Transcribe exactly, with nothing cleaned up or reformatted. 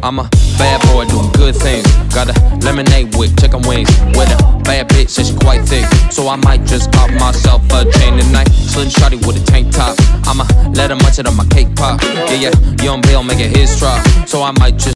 I'm a bad boy doing good things. Got a lemonade with chicken wings. With a bad bitch and she quite thick, so I might just pop myself a chain tonight. Slim shawty with a tank top. I'ma let her munch it on my cake pop. Yeah, yeah, young Bill making his drop, so I might just